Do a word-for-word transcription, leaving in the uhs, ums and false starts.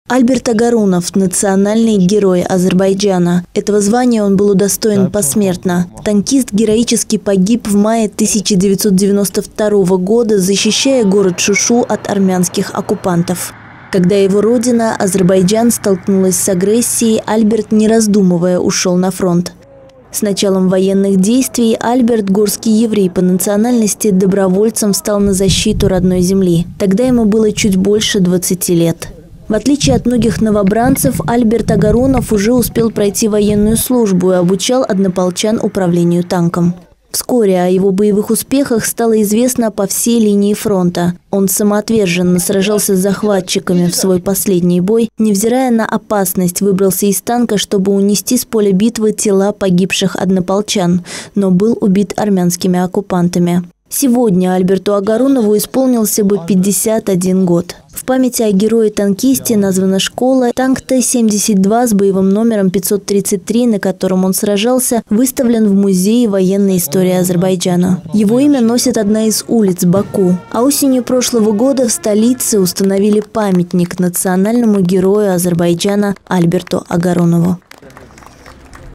Альберт Агарунов – национальный герой Азербайджана. Этого звания он был удостоен посмертно. Танкист героически погиб в мае тысяча девятьсот девяносто второго года, защищая город Шушу от армянских оккупантов. Когда его родина, Азербайджан, столкнулась с агрессией, Альберт, не раздумывая, ушел на фронт. С началом военных действий Альберт, горский еврей по национальности, добровольцем встал на защиту родной земли. Тогда ему было чуть больше двадцати лет. В отличие от многих новобранцев, Альберт Агарунов уже успел пройти военную службу и обучал однополчан управлению танком. Вскоре о его боевых успехах стало известно по всей линии фронта. Он самоотверженно сражался с захватчиками в свой последний бой, невзирая на опасность, выбрался из танка, чтобы унести с поля битвы тела погибших однополчан, но был убит армянскими оккупантами. Сегодня Альберту Агарунову исполнился бы пятьдесят один год. В память о герое-танкисте названа школа. Танк Т семьдесят два с боевым номером пятьсот тридцать три, на котором он сражался, выставлен в Музее военной истории Азербайджана. Его имя носит одна из улиц Баку. А осенью прошлого года в столице установили памятник национальному герою Азербайджана Альберту Агарунову.